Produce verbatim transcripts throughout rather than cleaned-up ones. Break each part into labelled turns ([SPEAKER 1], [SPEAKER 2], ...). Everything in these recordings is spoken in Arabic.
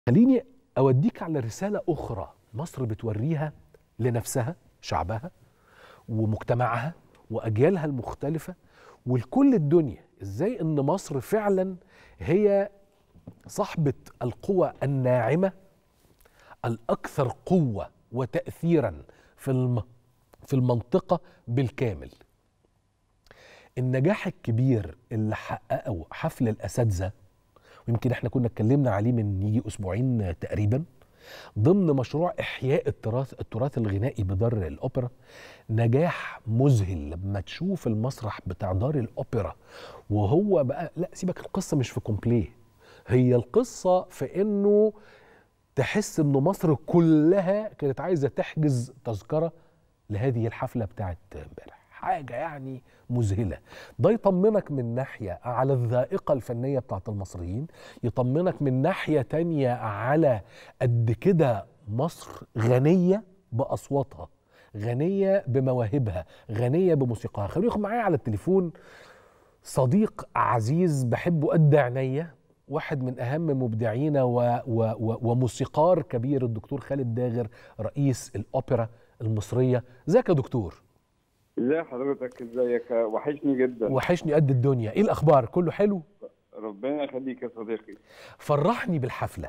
[SPEAKER 1] خليني أوديك على رسالة أخرى مصر بتوريها لنفسها، شعبها ومجتمعها وأجيالها المختلفة ولكل الدنيا، إزاي إن مصر فعلا هي صاحبة القوى الناعمة الأكثر قوة وتأثيرا في الم... في المنطقة بالكامل. النجاح الكبير اللي حققه حفل الأساتذة، ويمكن احنا كنا اتكلمنا عليه من يجي أسبوعين تقريبا، ضمن مشروع إحياء التراث التراث الغنائي بدار الأوبرا، نجاح مذهل. لما تشوف المسرح بتاع دار الأوبرا وهو بقى، لا سيبك، القصة مش في كومبليه، هي القصة في إنه تحس إنه مصر كلها كانت عايزة تحجز تذكرة لهذه الحفلة بتاعت امبارح. حاجة يعني مذهلة. ده يطمنك من ناحية على الذائقة الفنية بتاعت المصريين، يطمنك من ناحية تانية على قد كده مصر غنية بأصواتها، غنية بمواهبها، غنية بموسيقاها. خلوني ياخد معايا على التليفون صديق عزيز بحبه قد عينيا، واحد من أهم مبدعينا و و و وموسيقار كبير، الدكتور خالد داغر، رئيس الأوبرا المصرية. ازيك يا دكتور؟
[SPEAKER 2] ازي حضرتك؟ ازيك؟ وحشني جدا.
[SPEAKER 1] وحشني قد الدنيا. ايه الأخبار؟ كله حلو؟
[SPEAKER 2] ربنا يخليك يا صديقي.
[SPEAKER 1] فرحني بالحفلة.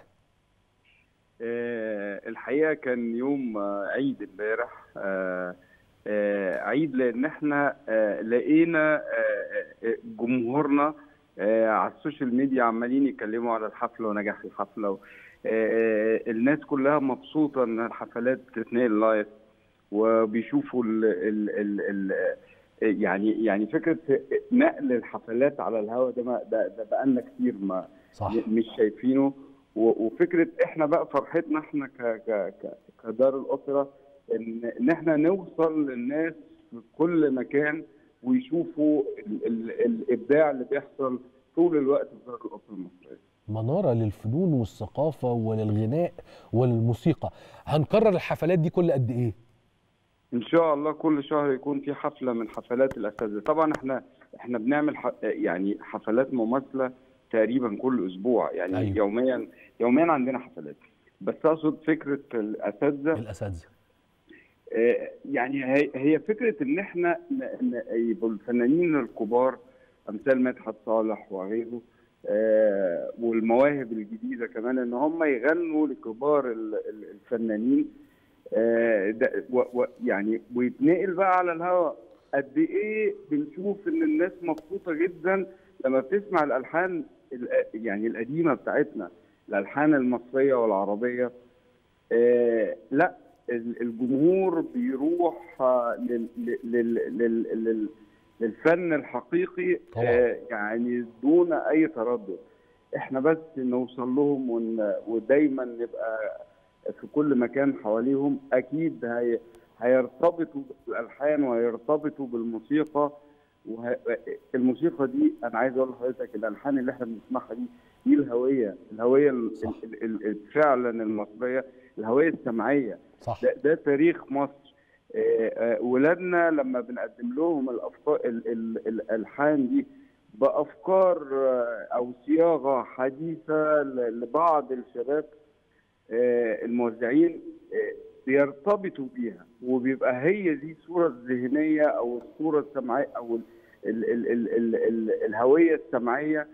[SPEAKER 2] آه الحقيقة كان يوم آه عيد امبارح، آه آه عيد لأن احنا آه لقينا آه جمهورنا آه على السوشيال ميديا عمالين يتكلموا على الحفلة ونجاح الحفلة. و آه الناس كلها مبسوطة ان الحفلات بتتنقل لايف، وبيشوفوا ال ال ال ال يعني يعني فكره نقل الحفلات على الهواء ده ده, ده بقالنا كتير ما
[SPEAKER 1] صح.
[SPEAKER 2] مش شايفينه. وفكره احنا بقى فرحتنا احنا ك ك كدار الاوبرا ان ان احنا نوصل للناس في كل مكان ويشوفوا ال ال الابداع اللي بيحصل طول الوقت في دار الاوبرا المصريه.
[SPEAKER 1] منارة للفنون والثقافة وللغناء وللموسيقى. هنكرر الحفلات دي كل قد ايه؟
[SPEAKER 2] ان شاء الله كل شهر يكون في حفله من حفلات الاساتذه. طبعا احنا احنا بنعمل ح... يعني حفلات مماثله تقريبا كل اسبوع، يعني أيوه. يوميا يوميا عندنا حفلات. بس اقصد فكره الاساتذه
[SPEAKER 1] الاساتذه
[SPEAKER 2] آه يعني هي هي فكره ان احنا يبقوا الفنانين الكبار امثال مدحت صالح وغيره آه والمواهب الجديده كمان ان هم يغنوا لكبار الفنانين آه ده و و يعني ويتنقل بقى على الهواء. قد ايه بنشوف ان الناس مبسوطه جدا لما بتسمع الالحان يعني القديمه بتاعتنا، الالحان المصريه والعربيه. آه لا الجمهور بيروح لل لل لل لل للفن الحقيقي آه يعني دون اي تردد. احنا بس نوصل لهم ودايما نبقى في كل مكان حواليهم. اكيد هي هيرتبطوا بالالحان وهيرتبطوا بالموسيقى. وه... الموسيقى دي انا عايز اقول لحضرتك الالحان اللي احنا بنسمعها دي دي الهويه الهويه ال... ال... ال... ال... فعلا المصريه، الهويه السمعيه.
[SPEAKER 1] صح.
[SPEAKER 2] ده, ده تاريخ مصر. ولادنا لما بنقدم لهم الافكار ال... ال... الالحان دي بافكار او صياغه حديثه لبعض الشباب الموزعين بيرتبطوا بيها، وبيبقى هي دي الصوره الذهنيه او الصوره السمعيه او ال ال ال ال ال الهويه السمعيه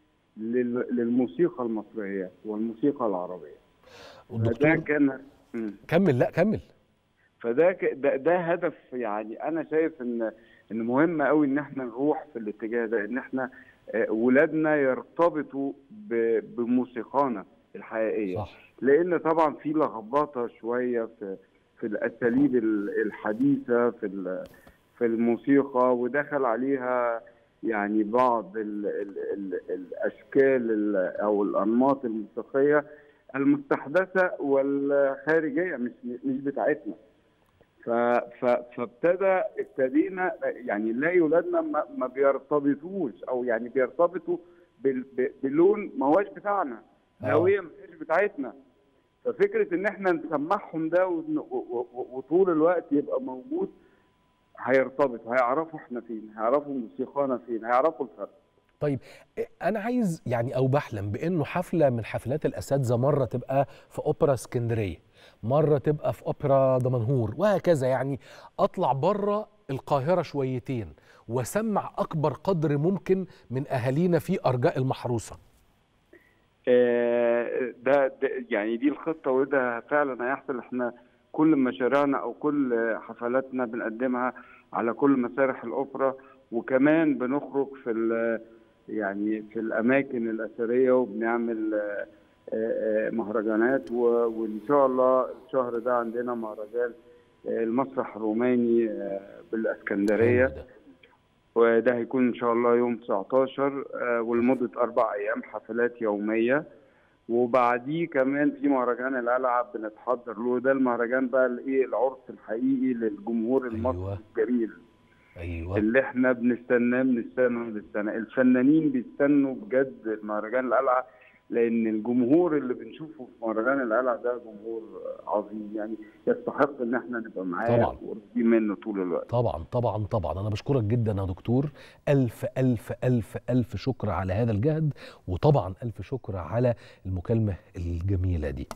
[SPEAKER 2] للموسيقى المصريه والموسيقى العربيه.
[SPEAKER 1] والدكتور
[SPEAKER 2] كان
[SPEAKER 1] كمل. لا كمل.
[SPEAKER 2] فده ده, ده هدف. يعني انا شايف ان ان مهم قوي ان احنا نروح في الاتجاه ده، ان احنا ولادنا يرتبطوا بموسيقانا الحقيقيه.
[SPEAKER 1] صح.
[SPEAKER 2] لان طبعا في لخبطه شويه في في الاساليب الحديثه في في الموسيقى، ودخل عليها يعني بعض ال ال ال الاشكال او الانماط الموسيقيه المستحدثه والخارجيه مش مش بتاعتنا. فابتدى ابتدينا يعني نلاقي ولادنا ما, ما بيرتبطوش او يعني بيرتبطوا بلون ما هوش بتاعنا، الهويه ما هيش بتاعتنا. ففكره ان احنا نسمعهم ده وطول الوقت يبقى موجود، هيرتبطوا، هيعرفوا احنا فين، هيعرفوا موسيقانا فين، هيعرفوا الفرق.
[SPEAKER 1] طيب انا عايز يعني او بحلم بانه حفله من حفلات الاساتذه مره تبقى في اوبرا اسكندريه، مره تبقى في اوبرا دمنهور، وهكذا. يعني اطلع بره القاهره شويتين واسمع اكبر قدر ممكن من اهالينا في ارجاء المحروسه.
[SPEAKER 2] آه، ده, ده يعني دي الخطة، وده فعلا هيحصل. احنا كل مشاريعنا او كل حفلاتنا بنقدمها على كل مسارح الاوبرا، وكمان بنخرج في ال- يعني في الاماكن الاثرية، وبنعمل آه، آه، مهرجانات. و- وان شاء الله الشهر ده عندنا مهرجان آه، المسرح الروماني آه،
[SPEAKER 1] حلو
[SPEAKER 2] بالاسكندرية،
[SPEAKER 1] ده.
[SPEAKER 2] وده هيكون ان شاء الله يوم تسعتاشر آه، ولمدة اربع ايام حفلات يومية. وبعديه كمان في مهرجان القلعة بنتحضر له، ده المهرجان بقى الايه العرس الحقيقي للجمهور المصري
[SPEAKER 1] ايوه
[SPEAKER 2] الجميل
[SPEAKER 1] ايوه.
[SPEAKER 2] اللي احنا بنستناه بنستناه بنستناه. الفنانين بيستنوا بجد مهرجان القلعة، لأن الجمهور اللي بنشوفه في مهرجان القلعة ده جمهور عظيم، يعني يستحق إن احنا نبقى معاه
[SPEAKER 1] طبعا
[SPEAKER 2] وقريبين منه طول الوقت.
[SPEAKER 1] طبعا طبعا طبعا. انا بشكرك جدا يا دكتور، الف الف الف الف شكر على هذا الجهد، وطبعا الف شكر على المكالمه الجميله دي.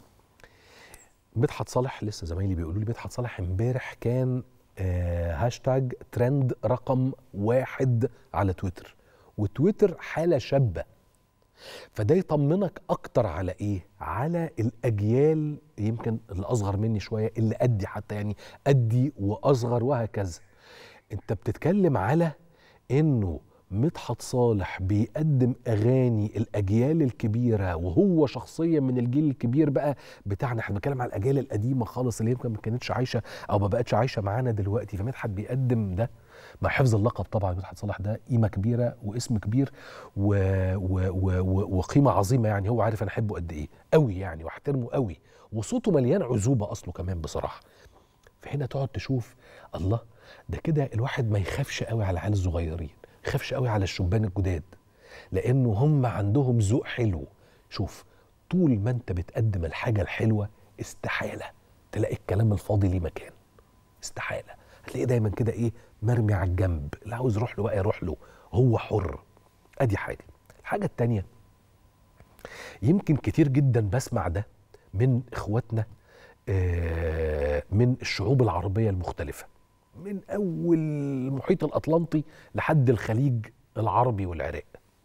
[SPEAKER 1] مدحت صالح، لسه زمايلي بيقولوا لي مدحت صالح امبارح كان آه هاشتاج ترند رقم واحد على تويتر، وتويتر حاله شابه. فده يطمنك اكتر على ايه؟ على الاجيال يمكن اللي اصغر مني شويه، اللي قدي حتى، يعني قدي واصغر وهكذا. انت بتتكلم على انه مدحت صالح بيقدم اغاني الاجيال الكبيره، وهو شخصيه من الجيل الكبير بقى بتاعنا. احنا بنتكلم على الاجيال القديمه خالص اللي يمكن ما كانتش عايشه او ما بقتش عايشه معانا دلوقتي. فمدحت بيقدم ده مع حفظ اللقب. طبعا مدحت صالح ده قيمه كبيره واسم كبير و... و... و... و... وقيمه عظيمه. يعني هو عارف انا احبه قد ايه قوي يعني، واحترمه قوي، وصوته مليان عذوبه اصله كمان بصراحه. فهنا تقعد تشوف الله، ده كده الواحد ما يخافش قوي على العيال الصغيرين، ما يخافش قوي على الشبان الجداد، لانه هم عندهم ذوق حلو. شوف، طول ما انت بتقدم الحاجه الحلوه استحاله تلاقي الكلام الفاضي ليه مكان. استحاله. هتلاقيه دايما كده ايه، مرمي على الجنب، اللي عاوز يروح له بقى يروح له، هو حر. ادي حاجه. الحاجه التانيه، يمكن كتير جدا بسمع ده من اخواتنا آه، من الشعوب العربيه المختلفه، من اول المحيط الاطلنطي لحد الخليج العربي والعراق.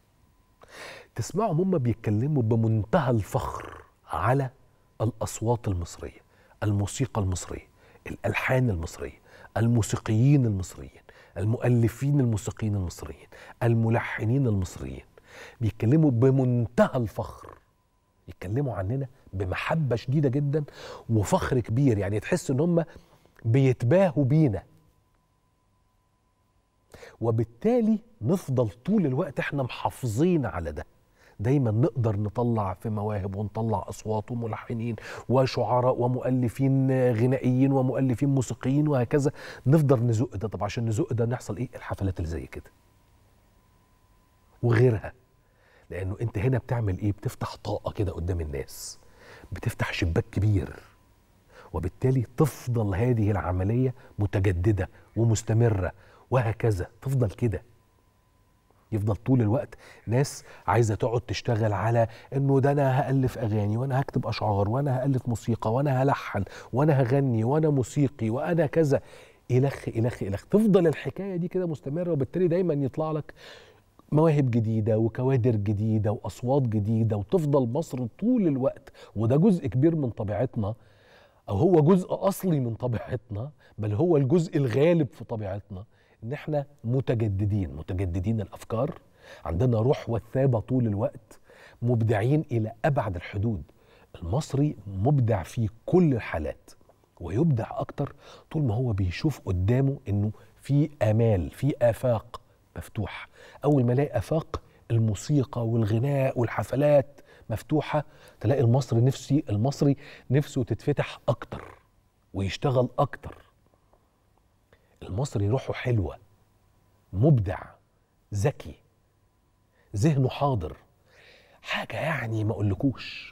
[SPEAKER 1] تسمعهم هم بيتكلموا بمنتهى الفخر على الاصوات المصريه، الموسيقى المصريه، الالحان المصريه، الموسيقيين المصريين، المؤلفين الموسيقيين المصريين، الملحنين المصريين. بيتكلموا بمنتهى الفخر، يتكلموا عننا بمحبه شديده جدا وفخر كبير. يعني تحس ان هم بيتباهوا بينا، وبالتالي نفضل طول الوقت احنا محافظين على ده. دايما نقدر نطلع في مواهب ونطلع اصوات وملحنين وشعراء ومؤلفين غنائيين ومؤلفين موسيقيين وهكذا، نفضل نزق ده. طب عشان نزق ده نحصل ايه؟ الحفلات اللي زي كده وغيرها. لانه انت هنا بتعمل ايه؟ بتفتح طاقه كده قدام الناس، بتفتح شباك كبير، وبالتالي تفضل هذه العمليه متجدده ومستمره وهكذا. تفضل كده، يفضل طول الوقت ناس عايزه تقعد تشتغل على انه ده انا هالف اغاني، وانا هكتب اشعار، وانا هالف موسيقى، وانا هلحن، وانا هغني، وانا موسيقي، وانا كذا، الخ الخ الخ. تفضل الحكايه دي كده مستمره، وبالتالي دايما يطلع لك مواهب جديده وكوادر جديده واصوات جديده، وتفضل مصر طول الوقت. وده جزء كبير من طبيعتنا، او هو جزء اصلي من طبيعتنا، بل هو الجزء الغالب في طبيعتنا، ان احنا متجددين، متجددين الافكار، عندنا روح وثابه طول الوقت، مبدعين الى ابعد الحدود. المصري مبدع في كل الحالات، ويبدع اكتر طول ما هو بيشوف قدامه انه في امال، في افاق مفتوحه. اول ما الاقي افاق الموسيقى والغناء والحفلات مفتوحه، تلاقي المصري نفسي المصري نفسه تتفتح اكتر ويشتغل اكتر. المصري روحه حلوه، مبدع، ذكي، ذهنه حاضر، حاجه يعني ما اقولكوش.